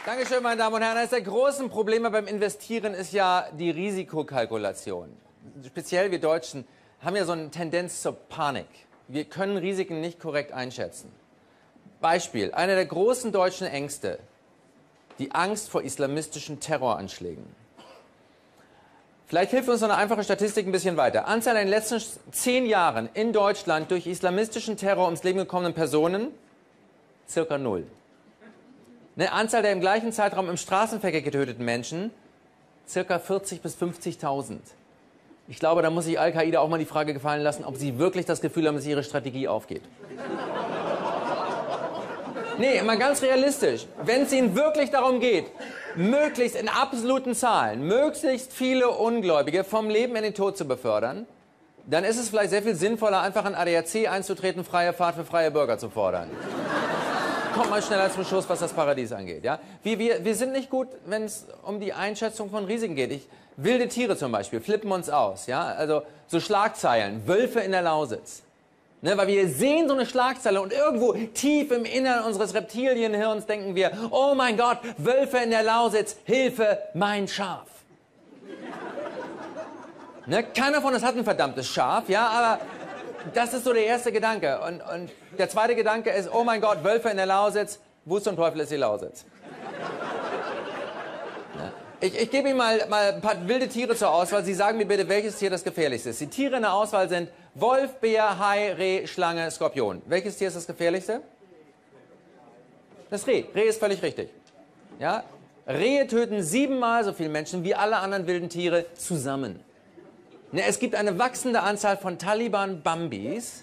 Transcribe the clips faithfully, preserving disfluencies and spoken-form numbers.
Dankeschön, meine Damen und Herren. Eines der großen Probleme beim Investieren ist ja die Risikokalkulation. Speziell wir Deutschen haben ja so eine Tendenz zur Panik. Wir können Risiken nicht korrekt einschätzen. Beispiel, einer der großen deutschen Ängste, die Angst vor islamistischen Terroranschlägen. Vielleicht hilft uns so eine einfache Statistik ein bisschen weiter. Anzahl in den letzten zehn Jahren in Deutschland durch islamistischen Terror ums Leben gekommenen Personen, circa null. Eine Anzahl der im gleichen Zeitraum im Straßenverkehr getöteten Menschen, circa vierzigtausend bis fünfzigtausend. Ich glaube, da muss sich Al-Qaida auch mal die Frage gefallen lassen, ob sie wirklich das Gefühl haben, dass ihre Strategie aufgeht. Nee, mal ganz realistisch. Wenn es ihnen wirklich darum geht, möglichst in absoluten Zahlen, möglichst viele Ungläubige vom Leben in den Tod zu befördern, dann ist es vielleicht sehr viel sinnvoller, einfach an A D A C einzutreten, freie Fahrt für freie Bürger zu fordern. Kommt mal schneller zum Schluss, was das Paradies angeht. Ja? Wir, wir, wir sind nicht gut, wenn es um die Einschätzung von Risiken geht. Ich, wilde Tiere zum Beispiel flippen uns aus. Ja? Also so Schlagzeilen, Wölfe in der Lausitz. Ne, weil wir sehen so eine Schlagzeile und irgendwo tief im Innern unseres Reptilienhirns denken wir, oh mein Gott, Wölfe in der Lausitz, Hilfe, mein Schaf. Ne, keiner von uns hat ein verdammtes Schaf, ja, aber das ist so der erste Gedanke. Und, und der zweite Gedanke ist, oh mein Gott, Wölfe in der Lausitz, wo zum Teufel ist die Lausitz? Ne? Ich, ich gebe Ihnen mal, mal ein paar wilde Tiere zur Auswahl. Sie sagen mir bitte, welches Tier das gefährlichste ist. Die Tiere in der Auswahl sind Wolf, Bär, Hai, Reh, Schlange, Skorpion. Welches Tier ist das gefährlichste? Das Reh. Reh ist völlig richtig. Ja? Rehe töten siebenmal so viele Menschen wie alle anderen wilden Tiere zusammen. Ne, es gibt eine wachsende Anzahl von Taliban-Bambis,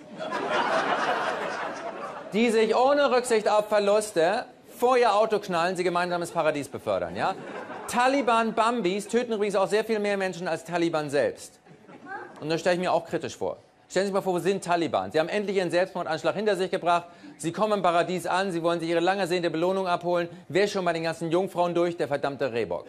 die sich ohne Rücksicht auf Verluste vor ihr Auto knallen, sie gemeinsames Paradies befördern. Ja? Taliban-Bambis töten übrigens auch sehr viel mehr Menschen als Taliban selbst. Und das stelle ich mir auch kritisch vor. Stellen Sie sich mal vor, wo sind Taliban? Sie haben endlich ihren Selbstmordanschlag hinter sich gebracht. Sie kommen im Paradies an, sie wollen sich ihre lang ersehnte Belohnung abholen. Wer ist schon bei den ganzen Jungfrauen durch? Der verdammte Rehbock.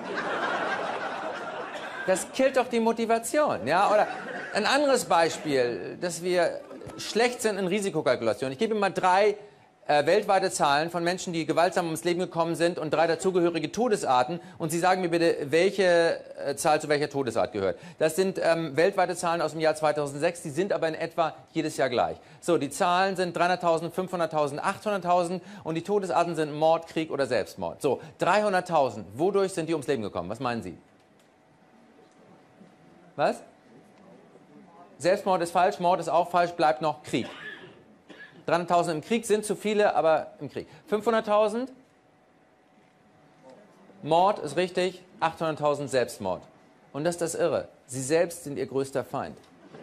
Das killt doch die Motivation. Ja? Oder ein anderes Beispiel, dass wir schlecht sind in Risikokalkulation. Ich gebe Ihnen mal drei äh, weltweite Zahlen von Menschen, die gewaltsam ums Leben gekommen sind und drei dazugehörige Todesarten. Und Sie sagen mir bitte, welche äh, Zahl zu welcher Todesart gehört. Das sind ähm, weltweite Zahlen aus dem Jahr zweitausendsechs, die sind aber in etwa jedes Jahr gleich. So, die Zahlen sind dreihunderttausend, fünfhunderttausend, achthunderttausend und die Todesarten sind Mord, Krieg oder Selbstmord. So, dreihunderttausend. Wodurch sind die ums Leben gekommen? Was meinen Sie? Was? Selbstmord ist falsch, Mord ist auch falsch, bleibt noch Krieg. dreihunderttausend im Krieg sind zu viele, aber im Krieg. fünfhunderttausend? Mord ist richtig, achthunderttausend Selbstmord. Und das ist das Irre. Sie selbst sind ihr größter Feind.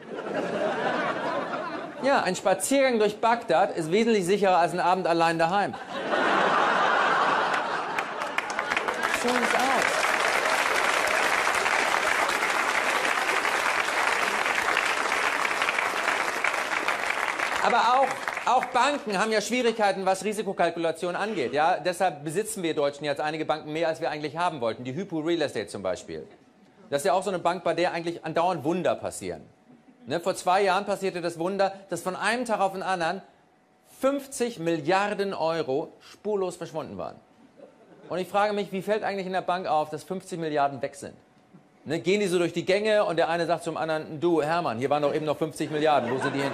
Ja, ein Spaziergang durch Bagdad ist wesentlich sicherer als ein Abend allein daheim. So sieht's aus. Aber auch, auch Banken haben ja Schwierigkeiten, was Risikokalkulation angeht. Ja? Deshalb besitzen wir Deutschen jetzt einige Banken mehr, als wir eigentlich haben wollten. Die Hypo Real Estate zum Beispiel. Das ist ja auch so eine Bank, bei der eigentlich andauernd Wunder passieren. Ne? Vor zwei Jahren passierte das Wunder, dass von einem Tag auf den anderen fünfzig Milliarden Euro spurlos verschwunden waren. Und ich frage mich, wie fällt eigentlich in der Bank auf, dass fünfzig Milliarden weg sind? Ne? Gehen die so durch die Gänge und der eine sagt zum anderen, du Hermann, hier waren doch eben noch fünfzig Milliarden, wo sind die hin?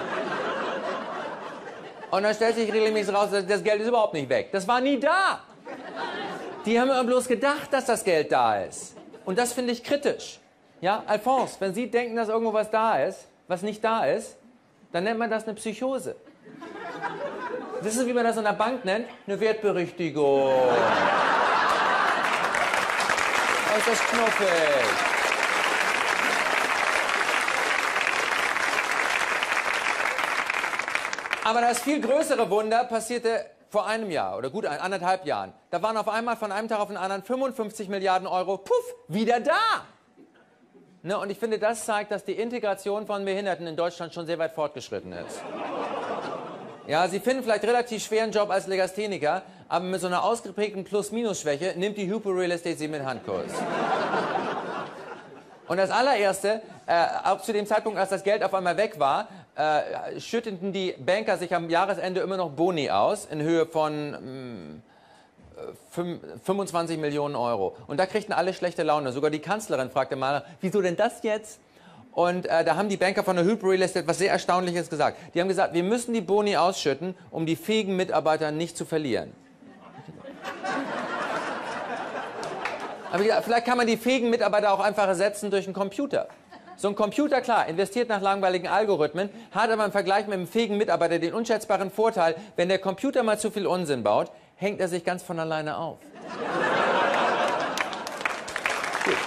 Und dann stellt sich regelmäßig raus, das Geld ist überhaupt nicht weg. Das war nie da. Die haben immer bloß gedacht, dass das Geld da ist. Und das finde ich kritisch. Ja, Alphonse, wenn Sie denken, dass irgendwo was da ist, was nicht da ist, dann nennt man das eine Psychose. Wissen Sie, wie man das in der Bank nennt? Eine Wertberichtigung. Was ist das knuffig? Aber das viel größere Wunder passierte vor einem Jahr oder gut anderthalb Jahren. Da waren auf einmal von einem Tag auf den anderen fünfundfünfzig Milliarden Euro, puff, wieder da. Ne, und ich finde, das zeigt, dass die Integration von Behinderten in Deutschland schon sehr weit fortgeschritten ist. Ja, Sie finden vielleicht relativ schweren Job als Legastheniker, aber mit so einer ausgeprägten Plus-Minus-Schwäche nimmt die Hypo Real Estate Sie mit Handkurs. Und das allererste, äh, auch zu dem Zeitpunkt, als das Geld auf einmal weg war, äh, schütteten die Banker sich am Jahresende immer noch Boni aus, in Höhe von mh, fünfundzwanzig Millionen Euro. Und da kriegten alle schlechte Laune. Sogar die Kanzlerin fragte mal, wieso denn das jetzt? Und äh, da haben die Banker von der Hypo Real Estate etwas sehr Erstaunliches gesagt. Die haben gesagt, wir müssen die Boni ausschütten, um die fähigen Mitarbeiter nicht zu verlieren. Aber gesagt, vielleicht kann man die fähigen Mitarbeiter auch einfach ersetzen durch einen Computer. So ein Computer, klar, investiert nach langweiligen Algorithmen, hat aber im Vergleich mit einem fähigen Mitarbeiter den unschätzbaren Vorteil, wenn der Computer mal zu viel Unsinn baut, hängt er sich ganz von alleine auf. Gut.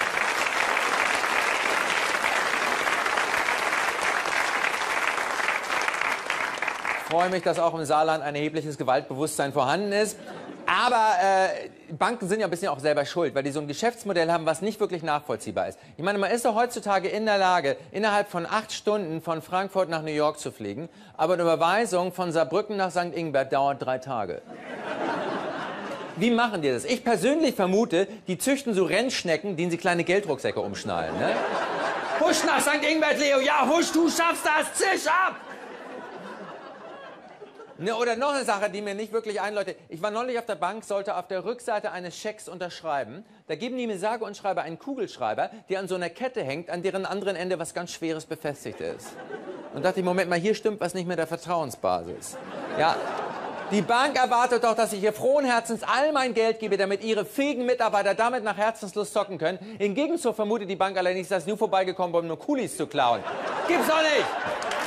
Ich freue mich, dass auch im Saarland ein erhebliches Gewaltbewusstsein vorhanden ist. Aber äh, Banken sind ja ein bisschen auch selber schuld, weil die so ein Geschäftsmodell haben, was nicht wirklich nachvollziehbar ist. Ich meine, man ist doch heutzutage in der Lage, innerhalb von acht Stunden von Frankfurt nach New York zu fliegen, aber eine Überweisung von Saarbrücken nach Sankt Ingbert dauert drei Tage. Wie machen die das? Ich persönlich vermute, die züchten so Rennschnecken, die in sie kleine Geldrucksäcke umschnallen. Ne? Husch nach Sankt Ingbert, Leo! Ja, husch, du schaffst das! Zisch ab! Ne, oder noch eine Sache, die mir nicht wirklich einleuchtet. Ich war neulich auf der Bank, sollte auf der Rückseite eines Schecks unterschreiben. Da geben die mir sage und schreibe einen Kugelschreiber, der an so einer Kette hängt, an deren anderen Ende was ganz Schweres befestigt ist. Und dachte ich, Moment mal, hier stimmt was nicht mit der Vertrauensbasis. Ja, die Bank erwartet doch, dass ich ihr frohen Herzens all mein Geld gebe, damit ihre fähigen Mitarbeiter damit nach Herzenslust zocken können. Im Gegenzug vermutet die Bank allerdings, dass ich nur vorbeigekommen bin, um nur Kulis zu klauen. Gibt's doch nicht!